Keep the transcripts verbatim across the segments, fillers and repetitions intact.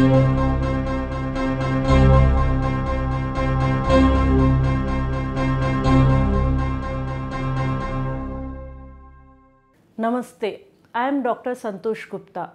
Namaste, I am Doctor Santosh Gupta.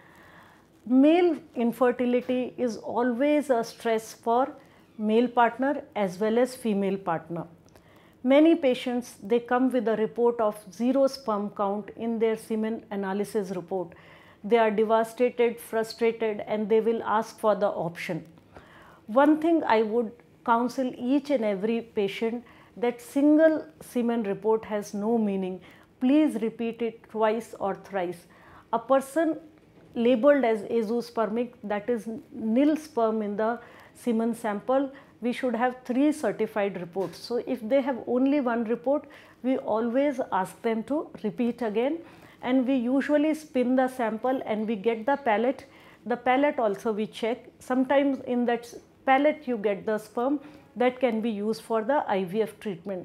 Male infertility is always a stress for male partner as well as female partner. Many patients, they come with a report of zero sperm count in their semen analysis report. They are devastated, frustrated, and they will ask for the option. One thing I would counsel each and every patient, that single semen report has no meaning. Please repeat it twice or thrice. A person labeled as azoospermic, that is nil sperm in the semen sample, we should have three certified reports. So if they have only one report, we always ask them to repeat again, and we usually spin the sample and we get the palette. The palette also we check. Sometimes in that palette you get the sperm that can be used for the I V F treatment.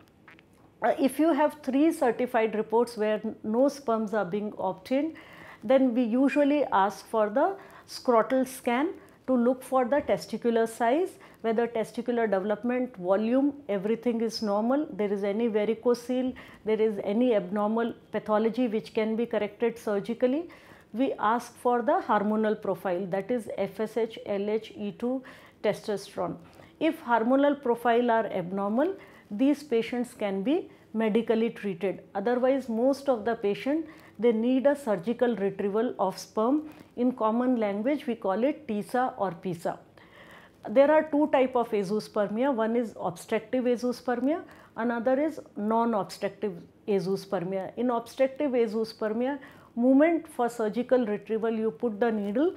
Uh, if you have three certified reports where no sperms are being obtained, then we usually ask for the scrotal scan to look for the testicular size, whether testicular development, volume, everything is normal, there is any varicocele, there is any abnormal pathology which can be corrected surgically. We ask for the hormonal profile, that is F S H, L H, E two, testosterone. If hormonal profile are abnormal, these patients can be medically treated. Otherwise, most of the patient, they need a surgical retrieval of sperm. In common language, we call it T I S A or P I S A. There are two types of azoospermia. One is obstructive azoospermia, another is non-obstructive azoospermia. In obstructive azoospermia, moment for surgical retrieval, you put the needle,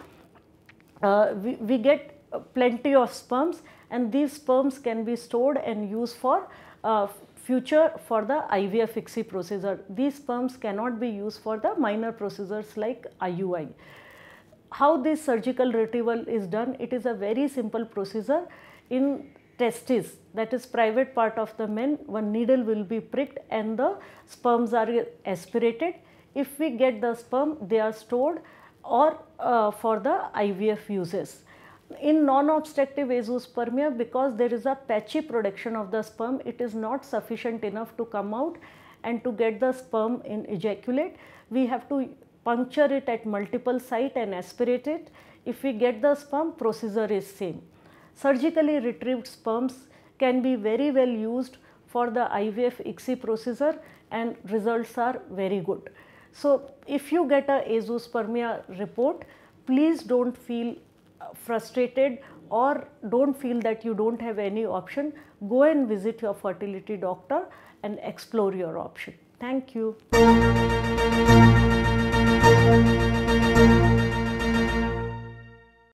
uh, we, we get plenty of sperms, and these sperms can be stored and used for uh, future for the I V F I C S I procedure. These sperms cannot be used for the minor procedures like I U I. How this surgical retrieval is done? It is a very simple procedure. In testis, that is private part of the men, one needle will be pricked and the sperms are aspirated. If we get the sperm, they are stored or uh, for the I V F uses. In non-obstructive azoospermia, because there is a patchy production of the sperm, it is not sufficient enough to come out and to get the sperm in ejaculate. We have to puncture it at multiple sites and aspirate it. If we get the sperm, procedure is same. Surgically retrieved sperms can be very well used for the I V F I C S I procedure and results are very good. So if you get a azoospermia report, please don't feel frustrated or don't feel that you don't have any option. Go and visit your fertility doctor and explore your option. Thank you.